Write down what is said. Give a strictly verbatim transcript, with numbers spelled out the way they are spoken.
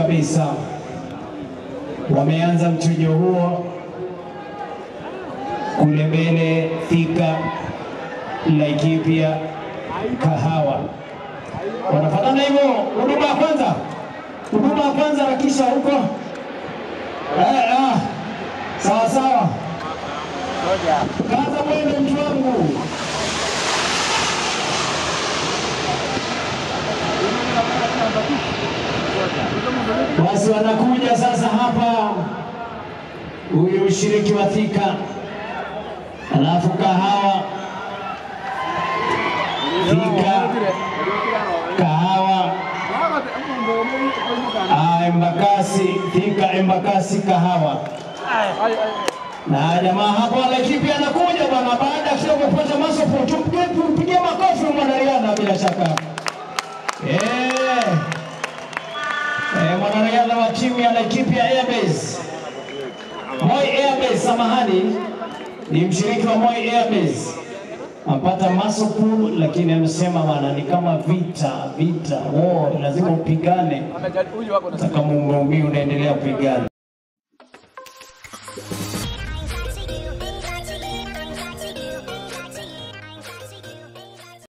kabisa. Wameanza mchujo huo kule mbele. Thika, Laikipia, Kahawa wanafatana hivyo. Huduma ya kwanza, huduma ya kwanza rakisha huko. Eh, ah, sawa sawa. Kaza mwende mtu wangu. Basi wanakuja sasa hapa. Huyu ushiriki wa Thika, alafu Kahawa. Thika, Kahawa, ah, Embakasi. Thika, Embakasi, Kahawa. Na jamaa hapa Laikipia anakuja bwana, baada ya kupata masofu. Tumpigie makofi mwanariadha bila shaka. Eh. Eh, mwanariadha wa timu ya Laikipia Airbase. Moi Airbase, samahani. Ni mshiriki wa Moi Airbase. Ampata masofu, lakini amesema bwana ni kama vita, vita. Oh, lazima upigane. Nataka muumbi unaendelea kupigana.